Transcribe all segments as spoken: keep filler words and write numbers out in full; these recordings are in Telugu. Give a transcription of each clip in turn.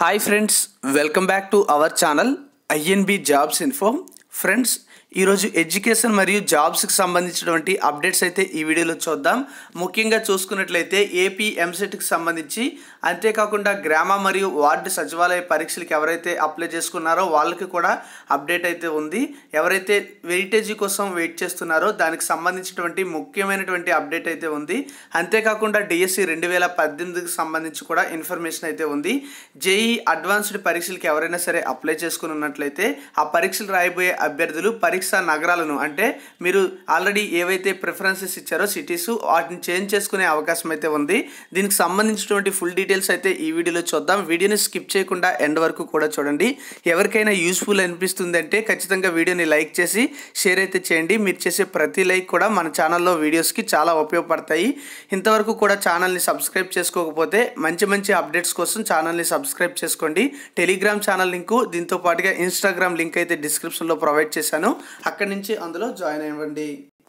Hi friends, welcome back to our channel INB jobs info. Friends, ఈరోజు ఎడ్యుకేషన్ మరియు జాబ్స్కి సంబంధించినటువంటి అప్డేట్స్ అయితే ఈ వీడియోలో చూద్దాం. ముఖ్యంగా చూసుకున్నట్లయితే ఏపీ ఎంసెట్కి సంబంధించి, అంతేకాకుండా గ్రామ మరియు వార్డు సచివాలయ పరీక్షలకు ఎవరైతే అప్లై చేసుకున్నారో వాళ్ళకి కూడా అప్డేట్ అయితే ఉంది. ఎవరైతే వెయిటేజీ కోసం వెయిట్ చేస్తున్నారో దానికి సంబంధించినటువంటి ముఖ్యమైనటువంటి అప్డేట్ అయితే ఉంది. అంతేకాకుండా డిఎస్సి రెండు వేల పద్దెనిమిదికి సంబంధించి కూడా ఇన్ఫర్మేషన్ అయితే ఉంది. జేఈ అడ్వాన్స్డ్ పరీక్షలకు ఎవరైనా సరే అప్లై చేసుకుని ఉన్నట్లయితే ఆ పరీక్షలు రాయబోయే అభ్యర్థులు పరీక్ష నగరాలను, అంటే మీరు ఆల్రెడీ ఏవైతే ప్రిఫరెన్సెస్ ఇచ్చారో సిటీస్, వాటిని చేంజ్ చేసుకునే అవకాశం అయితే ఉంది. దీనికి సంబంధించినటువంటి ఫుల్ డీటెయిల్స్ అయితే ఈ వీడియోలో చూద్దాం. వీడియోని స్కిప్ చేయకుండా ఎండ్ వరకు కూడా చూడండి. ఎవరికైనా యూస్ఫుల్ అనిపిస్తుంది అంటే ఖచ్చితంగా వీడియోని లైక్ చేసి షేర్ అయితే చేయండి. మీరు చేసే ప్రతి లైక్ కూడా మన ఛానల్లో వీడియోస్కి చాలా ఉపయోగపడతాయి. ఇంతవరకు కూడా ఛానల్ని సబ్స్క్రైబ్ చేసుకోకపోతే మంచి మంచి అప్డేట్స్ కోసం ఛానల్ని సబ్స్క్రైబ్ చేసుకోండి. టెలిగ్రామ్ ఛానల్ లింకు, దీంతో పాటుగా ఇన్స్టాగ్రామ్ లింక్ అయితే డిస్క్రిప్షన్లో ప్రొవైడ్ చేశాను. అక్కడి నుంచి అందులో జాయిన్ అవ్వండి.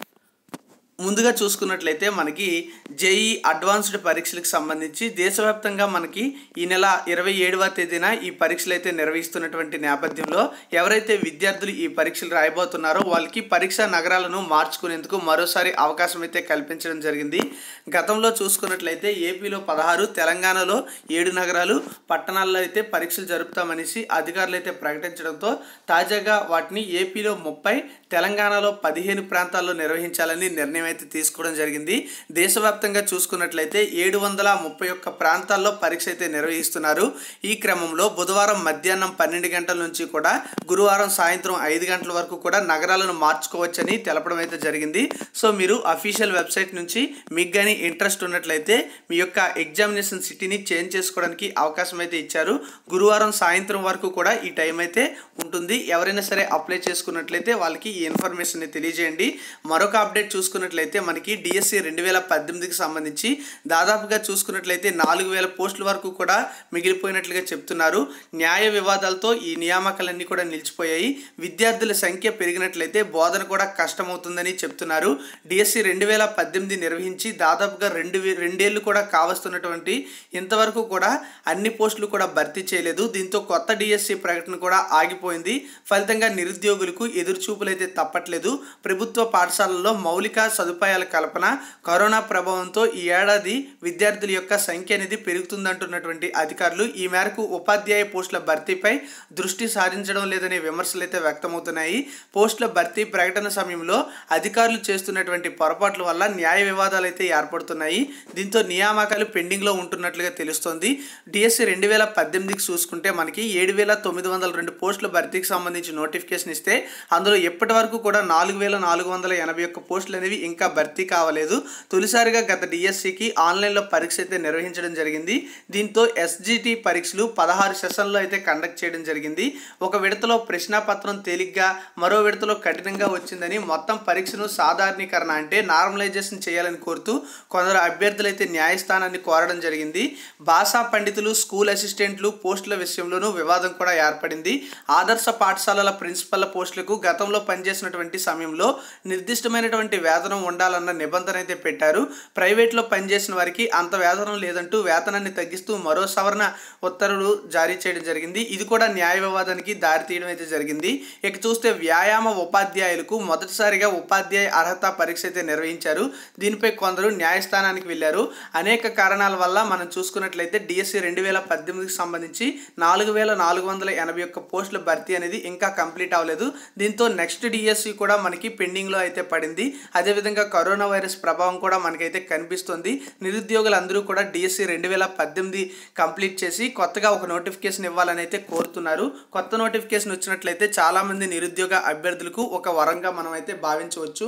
ముందుగా చూసుకున్నట్లయితే మనకి జేఈ అడ్వాన్స్డ్ పరీక్షలకు సంబంధించి దేశవ్యాప్తంగా మనకి ఈ నెల ఇరవై ఏడవ తేదీన ఈ పరీక్షలు అయితే నిర్వహిస్తున్నటువంటి నేపథ్యంలో ఎవరైతే విద్యార్థులు ఈ పరీక్షలు రాయబోతున్నారో వాళ్ళకి పరీక్షా నగరాలను మార్చుకునేందుకు మరోసారి అవకాశం అయితే కల్పించడం జరిగింది. గతంలో చూసుకున్నట్లయితే ఏపీలో పదహారు, తెలంగాణలో ఏడు నగరాలు, పట్టణాల్లో అయితే పరీక్షలు జరుపుతామనేసి అధికారులు అయితే ప్రకటించడంతో తాజాగా వాటిని ఏపీలో ముప్పై, తెలంగాణలో పదిహేను ప్రాంతాల్లో నిర్వహించాలని నిర్ణయం అయితే తీసుకోవడం జరిగింది. దేశవ్యాప్తంగా చూసుకున్నట్లయితే ఏడు వందల ముప్పై ఒక్క ప్రాంతాల్లో పరీక్ష అయితే నిర్వహిస్తున్నారు. ఈ క్రమంలో బుధవారం మధ్యాహ్నం పన్నెండు గంటల నుంచి కూడా గురువారం సాయంత్రం ఐదు గంటల వరకు కూడా నగరాలను మార్చుకోవచ్చని తెలపడం అయితే జరిగింది. సో మీరు అఫీషియల్ వెబ్సైట్ నుంచి మీకు కానీ ఇంట్రెస్ట్ ఉన్నట్లయితే మీ యొక్క ఎగ్జామినేషన్ సిటీని చేంజ్ చేసుకోవడానికి అవకాశం అయితే ఇచ్చారు. గురువారం సాయంత్రం వరకు కూడా ఈ టైం అయితే ఉంటుంది. ఎవరైనా సరే అప్లై చేసుకున్నట్లయితే వాళ్ళకి ఈ ఇన్ఫర్మేషన్ తెలియజేయండి. మరొక అప్డేట్ చూసుకున్నట్లయితే మనకి డిఎస్సి రెండు వేల పద్దెనిమిదికి సంబంధించి దాదాపుగా చూసుకున్నట్లయితే నాలుగు వేల పోస్టుల వరకు కూడా మిగిలిపోయినట్లుగా చెప్తున్నారు. న్యాయ వివాదాలతో ఈ నియామకాలన్నీ కూడా నిలిచిపోయాయి. విద్యార్థుల సంఖ్య పెరిగినట్లయితే బోధన కూడా కష్టమవుతుందని చెప్తున్నారు. డిఎస్సి రెండు వేల పద్దెనిమిది నిర్వహించి దాదాపుగా రెండు రెండేళ్లు కూడా కావస్తున్నటువంటి ఇంతవరకు కూడా అన్ని పోస్టులు కూడా భర్తీ చేయలేదు. దీంతో కొత్త డిఎస్సి ప్రకటన కూడా ఆగిపోయింది. ఫలితంగా నిరుద్యోగులకు ఎదురుచూపులు అయితే తప్పట్లేదు. ప్రభుత్వ పాఠశాలల్లో మౌలిక సదుపాయాల కల్పన, కరోనా ప్రభావంతో ఈ ఏడాది విద్యార్థుల యొక్క సంఖ్య అనేది పెరుగుతుందంటున్నటువంటి అధికారులు ఈ మేరకు ఉపాధ్యాయ పోస్టుల భర్తీపై దృష్టి సారించడం లేదనే విమర్శలు అయితే వ్యక్తమవుతున్నాయి. పోస్టుల భర్తీ ప్రకటన సమయంలో అధికారులు చేస్తున్నటువంటి పొరపాట్ల వల్ల న్యాయ వివాదాలు అయితే ఏర్పడుతున్నాయి. దీంతో నియామకాలు పెండింగ్లో ఉంటున్నట్లుగా తెలుస్తోంది. డిఎస్సి రెండు వేల పద్దెనిమిదికి చూసుకుంటే మనకి ఏడు వేల తొమ్మిది వందల రెండు పోస్టుల భర్తీకి సంబంధించి నోటిఫికేషన్ ఇస్తే అందులో ఇప్పటి వరకు కూడా నాలుగు వేల నాలుగు వందల ఎనభై ఒక్క పోస్టులు అనేవి ఇంకా భర్తీ కావలేదు. తొలిసారిగా గత డిఎస్సికి ఆన్లైన్లో పరీక్ష అయితే నిర్వహించడం జరిగింది. దీంతో ఎస్జిటి పరీక్షలు పదహారు సెషన్లో అయితే కండక్ట్ చేయడం జరిగింది. ఒక విడతలో ప్రశ్నాపత్రం తేలిగ్గా, మరో విడతలో కఠినంగా వచ్చిందని, మొత్తం పరీక్షను సాధారణీకరణ అంటే నార్మలైజేషన్ చేయాలని కోరుతూ కొందరు అభ్యర్థులు అయితే న్యాయస్థానాన్ని కోరడం జరిగింది. భాషా పండితులు, స్కూల్ అసిస్టెంట్లు పోస్టుల విషయంలోనూ వివాదం కూడా ఏర్పడింది. ఆదర్శ పాఠశాలల ప్రిన్సిపల్ పోస్టులకు గతంలో పనిచేసినటువంటి సమయంలో నిర్దిష్టమైనటువంటి వేతనం ఉండాలన్న నిబంధన అయితే పెట్టారు. ప్రైవేట్లో పనిచేసిన వారికి అంత వేతనం లేదంటూ వేతనాన్ని తగ్గిస్తూ మరో సవరణ ఉత్తర్వులు జారీ చేయడం జరిగింది. ఇది కూడా న్యాయ వివాదానికి దారితీయడం అయితే జరిగింది. ఇక చూస్తే వ్యాయామ ఉపాధ్యాయులకు మొదటిసారిగా ఉపాధ్యాయ అర్హత పరీక్ష అయితే నిర్వహించారు. దీనిపై కొందరు న్యాయస్థానానికి వెళ్ళారు. అనేక కారణాల వల్ల మనం చూసుకున్నట్లయితే డిఎస్సి రెండు వేల పద్దెనిమిదికి సంబంధించి నాలుగు వేల నాలుగు వందల ఎనభై ఒక్క పోస్టుల భర్తీ అనేది ఇంకా కంప్లీట్ అవ్వలేదు. దీంతో నెక్స్ట్ డిఎస్సి కూడా మనకి పెండింగ్లో అయితే పడింది. అదేవిధంగా కరోనా వైరస్ ప్రభావం కూడా మనకైతే కనిపిస్తుంది. నిరుద్యోగులందరూ కూడా డిఎస్సి రెండు వేల పద్దెనిమిది కంప్లీట్ చేసి కొత్తగా ఒక నోటిఫికేషన్ ఇవ్వాలని అయితే కోరుతున్నారు. కొత్త నోటిఫికేషన్ వచ్చినట్లయితే చాలామంది నిరుద్యోగ అభ్యర్థులకు ఒక వరంగా మనం అయితే భావించవచ్చు.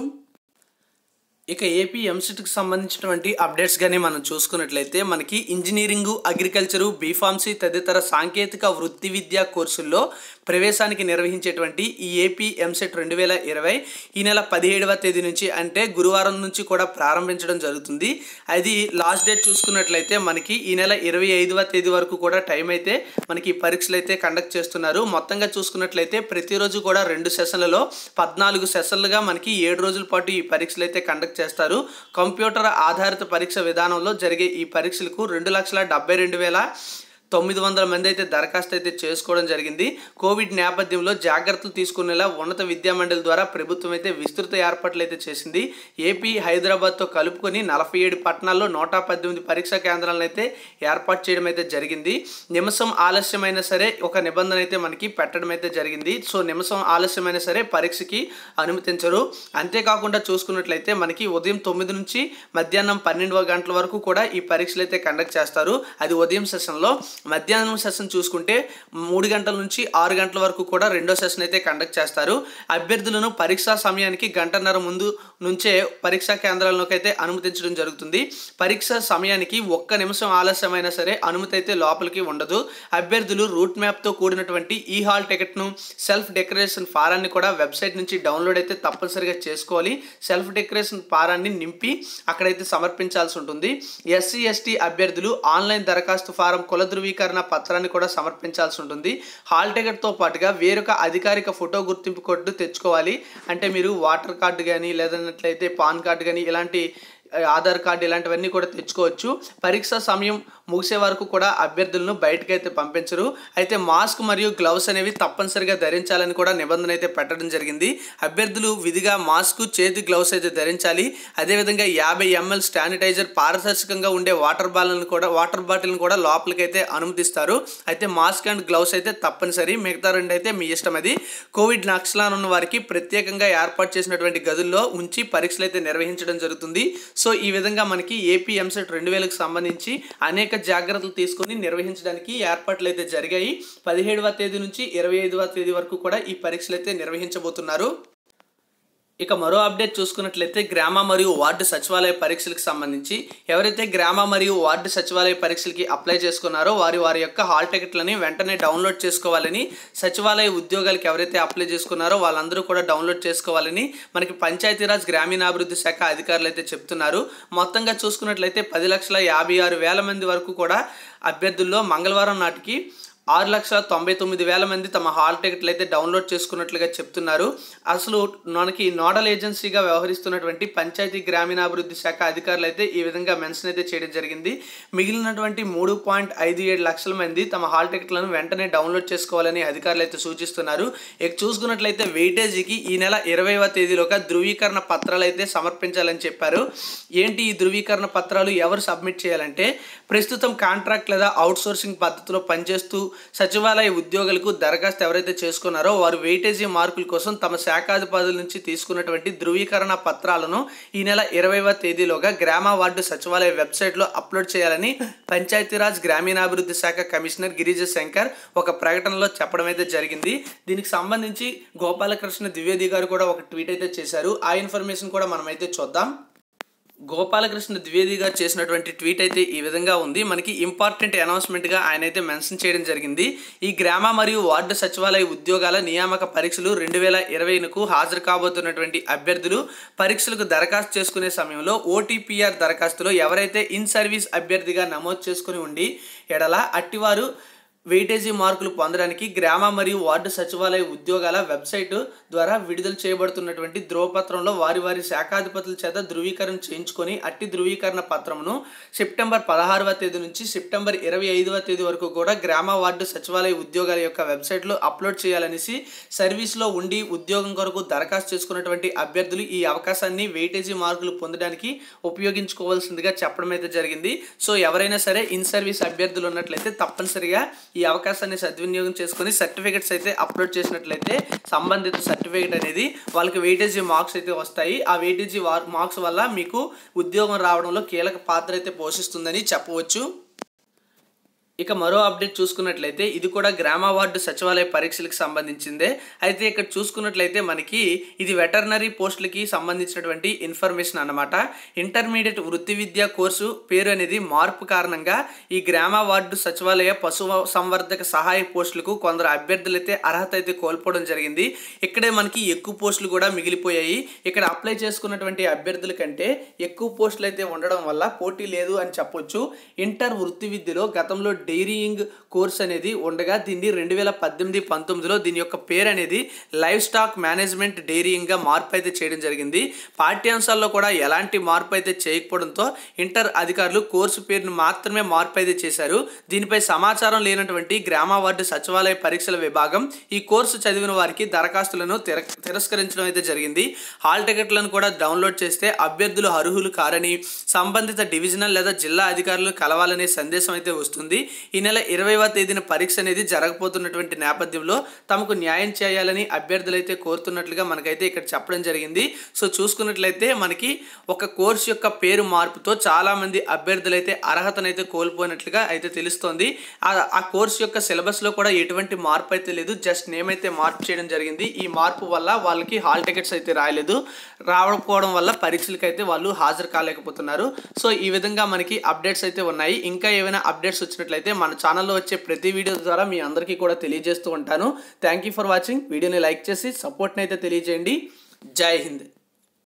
ఇక ఏపీ ఎంసెట్కి సంబంధించినటువంటి అప్డేట్స్ కానీ మనం చూసుకున్నట్లయితే మనకి ఇంజనీరింగు, అగ్రికల్చరు, బీఫార్మసీ తదితర సాంకేతిక వృత్తి విద్యా కోర్సుల్లో ప్రవేశానికి నిర్వహించేటువంటి ఈ ఏపీ ఎంసెట్ రెండు వేల ఇరవై ఈ నెల పదిహేడవ తేదీ నుంచి, అంటే గురువారం నుంచి కూడా ప్రారంభించడం జరుగుతుంది. అది లాస్ట్ డేట్ చూసుకున్నట్లయితే మనకి ఈ నెల ఇరవై ఐదవ తేదీ వరకు కూడా టైం అయితే మనకి పరీక్షలు అయితే కండక్ట్ చేస్తున్నారు. మొత్తంగా చూసుకున్నట్లయితే ప్రతిరోజు కూడా రెండు సెషన్లలో పద్నాలుగు సెషన్లుగా మనకి ఏడు రోజుల పాటు ఈ పరీక్షలు అయితే కండక్ట్ చేస్తారు. కంప్యూటర్ ఆధారిత పరీక్ష విధానంలో జరిగే ఈ పరీక్షలకు రెండు లక్షల డెబ్బై రెండు వేల తొమ్మిది వందల మంది అయితే దరఖాస్తు అయితే చేసుకోవడం జరిగింది. కోవిడ్ నేపథ్యంలో జాగ్రత్తలు తీసుకునేలా ఉన్నత విద్యామండలి ద్వారా ప్రభుత్వం అయితే విస్తృత ఏర్పాట్లు అయితే చేసింది. ఏపీ హైదరాబాద్తో కలుపుకొని నలభై ఏడు పట్టణాల్లో నూట పద్దెనిమిది పరీక్షా కేంద్రాలను అయితే ఏర్పాటు చేయడం అయితే జరిగింది. నిమిషం ఆలస్యమైనా సరే ఒక నిబంధన అయితే మనకి పెట్టడం అయితే జరిగింది. సో నిమిషం ఆలస్యమైనా సరే పరీక్షకి అనుమతించరు. అంతేకాకుండా చూసుకున్నట్లయితే మనకి ఉదయం తొమ్మిది నుంచి మధ్యాహ్నం పన్నెండు గంటల వరకు కూడా ఈ పరీక్షలు అయితే కండక్ట్ చేస్తారు. అది ఉదయం సెషన్లో. మధ్యాహ్నం సెషన్ చూసుకుంటే మూడు గంటల నుంచి ఆరు గంటల వరకు కూడా రెండో సెషన్ అయితే కండక్ట్ చేస్తారు. అభ్యర్థులను పరీక్షా సమయానికి గంటన్నర ముందు నుంచే పరీక్షా కేంద్రాల్లోకి అయితే అనుమతించడం జరుగుతుంది. పరీక్ష సమయానికి ఒక్క నిమిషం ఆలస్యమైనా సరే అనుమతి అయితే లోపలికి ఉండదు. అభ్యర్థులు రూట్ మ్యాప్తో కూడినటువంటి ఈ హాల్ టికెట్ను సెల్ఫ్ డెకరేషన్ ఫారాన్ని కూడా వెబ్సైట్ నుంచి డౌన్లోడ్ అయితే తప్పనిసరిగా చేసుకోవాలి. సెల్ఫ్ డెకరేషన్ ఫారాన్ని నింపి అక్కడైతే సమర్పించాల్సి ఉంటుంది. ఎస్సీ ఎస్టీ అభ్యర్థులు ఆన్లైన్ దరఖాస్తు ఫారం కుల ధృవీకరణ పత్రాన్ని కూడా సమర్పించాల్సి ఉంటుంది. హాల్ టికెట్తో పాటుగా వేరొక అధికారిక ఫోటో గుర్తింపు కార్డు తెచ్చుకోవాలి. అంటే మీరు ఓటర్ కార్డు కానీ లేదన్నట్లయితే పాన్ కార్డు కానీ ఇలాంటి ఆధార్ కార్డు ఇలాంటివన్నీ కూడా తెచ్చుకోవచ్చు. పరీక్ష సమయం ముగిసే వరకు కూడా అభ్యర్థులను బయటకు అయితే పంపించరు. అయితే మాస్క్ మరియు గ్లౌస్ అనేవి తప్పనిసరిగా ధరించాలని కూడా నిబంధన అయితే పెట్టడం జరిగింది. అభ్యర్థులు విధిగా మాస్క్ చేతి గ్లౌస్ అయితే ధరించాలి. అదేవిధంగా యాభై ఎంఎల్ శానిటైజర్ పారదర్శకంగా ఉండే వాటర్ బాటిల్ని కూడా వాటర్ బాటిల్ని కూడా లోపలికి అయితే అనుమతిస్తారు. అయితే మాస్క్ అండ్ గ్లౌస్ అయితే తప్పనిసరి. మిగతా రెండు అయితే మీ ఇష్టం. అది కోవిడ్ లక్షణాలు ఉన్న వారికి ప్రత్యేకంగా ఏర్పాటు చేసినటువంటి గదుల్లో ఉంచి పరీక్షలు అయితే నిర్వహించడం జరుగుతుంది. సో ఈ విధంగా మనకి ఏపీ ఎంసెట్ రెండు వేలకు సంబంధించి అనేక జాగ్రత్తలు తీసుకుని నిర్వహించడానికి ఏర్పాట్లు అయితే జరిగాయి. పదిహేడవ తేదీ నుంచి ఇరవై ఐదవ తేదీ వరకు కూడా ఈ పరీక్షలు అయితే నిర్వహించబోతున్నారు. ఇక మరో అప్డేట్ చూసుకున్నట్లయితే గ్రామ మరియు వార్డు సచివాలయ పరీక్షలకు సంబంధించి ఎవరైతే గ్రామ మరియు వార్డు సచివాలయ పరీక్షలకి అప్లై చేసుకున్నారో వారి వారి యొక్క హాల్ టికెట్లని వెంటనే డౌన్లోడ్ చేసుకోవాలని, సచివాలయ ఉద్యోగాలకు ఎవరైతే అప్లై చేసుకున్నారో వాళ్ళందరూ కూడా డౌన్లోడ్ చేసుకోవాలని మనకి పంచాయతీరాజ్ గ్రామీణాభివృద్ధి శాఖ అధికారులు అయితే చెప్తున్నారు. మొత్తంగా చూసుకున్నట్లయితే పది లక్షల యాభై ఆరు వేల మంది వరకు కూడా అభ్యర్థుల్లో మంగళవారం నాటికి ఆరు లక్షల తొంభై తొమ్మిది వేల మంది తమ హాల్ టికెట్లు అయితే డౌన్లోడ్ చేసుకున్నట్లుగా చెప్తున్నారు. అసలు మనకి నోడల్ ఏజెన్సీగా వ్యవహరిస్తున్నటువంటి పంచాయతీ గ్రామీణాభివృద్ధి శాఖ అధికారులు అయితే ఈ విధంగా మెన్షన్ అయితే చేయడం జరిగింది. మిగిలినటువంటి మూడు పాయింట్ ఐదు ఏడు లక్షల మంది తమ హాల్ టికెట్లను వెంటనే డౌన్లోడ్ చేసుకోవాలని అధికారులు అయితే సూచిస్తున్నారు. ఇక చూసుకున్నట్లయితే వెయిటేజీకి ఈ నెల ఇరవైవ తేదీలోగా ధృవీకరణ పత్రాలు అయితే సమర్పించాలని చెప్పారు. ఏంటి ఈ ధృవీకరణ పత్రాలు ఎవరు సబ్మిట్ చేయాలంటే ప్రస్తుతం కాంట్రాక్ట్ లేదా అవుట్ సోర్సింగ్ పద్ధతిలో పనిచేస్తూ సచివాలయ ఉద్యోగులకు దరఖాస్తు ఎవరైతే చేసుకున్నారో వారు వెయిటేజీ మార్కుల కోసం తమ శాఖాధిపతుల నుంచి తీసుకున్నటువంటి ధృవీకరణ పత్రాలను ఈ నెల ఇరవైవ తేదీలోగా గ్రామ వార్డు సచివాలయ వెబ్సైట్లో అప్లోడ్ చేయాలని పంచాయతీరాజ్ గ్రామీణాభివృద్ధి శాఖ కమిషనర్ గిరిజ శంకర్ ఒక ప్రకటనలో చెప్పడం అయితే జరిగింది. దీనికి సంబంధించి గోపాలకృష్ణ ద్వివేది గారు కూడా ఒక ట్వీట్ అయితే చేశారు. ఆ ఇన్ఫర్మేషన్ కూడా మనం అయితే చూద్దాం. గోపాలకృష్ణ ద్వివేది గారు చేసినటువంటి ట్వీట్ అయితే ఈ విధంగా ఉంది. మనకి ఇంపార్టెంట్ అనౌన్స్మెంట్గా ఆయన అయితే మెన్షన్ చేయడం జరిగింది. ఈ గ్రామ మరియు వార్డు సచివాలయ ఉద్యోగాల నియామక పరీక్షలు రెండు వేల ఇరవైకు హాజరు కాబోతున్నటువంటి అభ్యర్థులు పరీక్షలకు దరఖాస్తు చేసుకునే సమయంలో ఓటీపీఆర్ దరఖాస్తులో ఎవరైతే ఇన్ సర్వీస్ అభ్యర్థిగా నమోదు చేసుకుని ఉండి ఎడల అట్టివారు వెయిటేజీ మార్కులు పొందడానికి గ్రామ మరియు వార్డు సచివాలయ ఉద్యోగాల వెబ్సైట్ ద్వారా విడుదల చేయబడుతున్నటువంటి ధ్రువపత్రంలో వారి వారి శాఖాధిపతుల చేత ధృవీకరణ చేయించుకొని అట్టి ధృవీకరణ పత్రమును సెప్టెంబర్ పదహారవ తేదీ నుంచి సెప్టెంబర్ ఇరవై ఐదవ తేదీ వరకు కూడా గ్రామ వార్డు సచివాలయ ఉద్యోగాల యొక్క వెబ్సైట్లో అప్లోడ్ చేయాలనేసి సర్వీస్లో ఉండి ఉద్యోగం కొరకు దరఖాస్తు చేసుకున్నటువంటి అభ్యర్థులు ఈ అవకాశాన్ని వెయిటేజీ మార్కులు పొందడానికి ఉపయోగించుకోవాల్సిందిగా చెప్పడం అయితే జరిగింది. సో ఎవరైనా సరే ఇన్ సర్వీస్ అభ్యర్థులు ఉన్నట్లయితే తప్పనిసరిగా ఈ అవకాశాన్ని సద్వినియోగం చేసుకుని సర్టిఫికెట్స్ అయితే అప్లోడ్ చేసినట్లయితే సంబంధిత సర్టిఫికెట్ అనేది వాళ్ళకి వెయిటేజీ మార్క్స్ అయితే వస్తాయి. ఆ వెయిటేజీ మార్క్స్ వల్ల మీకు ఉద్యోగం రావడంలో కీలక పాత్ర అయితే పోషిస్తుందని చెప్పవచ్చు. ఇక మరో అప్డేట్ చూసుకున్నట్లయితే ఇది కూడా గ్రామ వార్డు సచివాలయ పరీక్షలకు సంబంధించిందే. అయితే ఇక్కడ చూసుకున్నట్లయితే మనకి ఇది వెటర్నరీ పోస్టులకి సంబంధించినటువంటి ఇన్ఫర్మేషన్ అన్నమాట. ఇంటర్మీడియట్ వృత్తి విద్యా కోర్సు పేరు అనేది మార్పు కారణంగా ఈ గ్రామ వార్డు సచివాలయ పశు సంవర్ధక సహాయ పోస్టులకు కొందరు అభ్యర్థులు అయితే అర్హత అయితే కోల్పోవడం జరిగింది. ఇక్కడే మనకి ఎక్కువ పోస్టులు కూడా మిగిలిపోయాయి. ఇక్కడ అప్లై చేసుకున్నటువంటి అభ్యర్థుల కంటే ఎక్కువ పోస్టులు అయితే ఉండడం వల్ల పోటీ లేదు అని చెప్పొచ్చు. ఇంటర్ వృత్తి విద్యలో గతంలో డైరీయింగ్ కోర్స్ అనేది ఉండగా దీన్ని రెండు వేల పద్దెనిమిది పంతొమ్మిదిలో దీని యొక్క పేరు అనేది లైవ్ స్టాక్ మేనేజ్మెంట్ డైరీయింగ్గా మార్పు అయితే చేయడం జరిగింది. పాఠ్యాంశాల్లో కూడా ఎలాంటి మార్పు అయితే చేయకపోవడంతో ఇంటర్ అధికారులు కోర్సు పేరును మాత్రమే మార్పు అయితే చేశారు. దీనిపై సమాచారం లేనటువంటి గ్రామ వార్డు సచివాలయ పరీక్షల విభాగం ఈ కోర్సు చదివిన వారికి దరఖాస్తులను తిర తిరస్కరించడం అయితే జరిగింది. హాల్ టికెట్లను కూడా డౌన్లోడ్ చేస్తే అభ్యర్థులు అర్హులు కారని సంబంధిత డివిజనల్ లేదా జిల్లా అధికారులను కలవాలనే సందేశం అయితే వస్తుంది. ఈ నెల ఇరవైవ తేదీన పరీక్ష అనేది జరగబోతున్నటువంటి నేపథ్యంలో తమకు న్యాయం చేయాలని అభ్యర్థులు అయితే కోరుతున్నట్లుగా మనకైతే ఇక్కడ చెప్పడం జరిగింది. సో చూసుకున్నట్లయితే మనకి ఒక కోర్సు యొక్క పేరు మార్పుతో చాలామంది అభ్యర్థులు అయితే అర్హతనైతే కోల్పోయినట్లుగా అయితే తెలుస్తోంది. ఆ కోర్సు యొక్క సిలబస్లో కూడా ఎటువంటి మార్పు అయితే లేదు, జస్ట్ నేమ్ అయితే మార్పు చేయడం జరిగింది. ఈ మార్పు వల్ల వాళ్ళకి హాల్ టికెట్స్ అయితే రాయలేదు, రావకపోవడం వల్ల పరీక్షలకు అయితే వాళ్ళు హాజరు కాలేకపోతున్నారు. సో ఈ విధంగా మనకి అప్డేట్స్ అయితే ఉన్నాయి. ఇంకా ఏమైనా అప్డేట్స్ వచ్చినట్లయితే మన ఛానల్లో వచ్చే ప్రతి వీడియో ద్వారా మీ అందరికీ కూడా తెలియజేస్తూ ఉంటాను. Thank you for watching. వీడియోని లైక్ చేసి సపోర్ట్ని అయితే తెలియజేయండి. జై హింద్.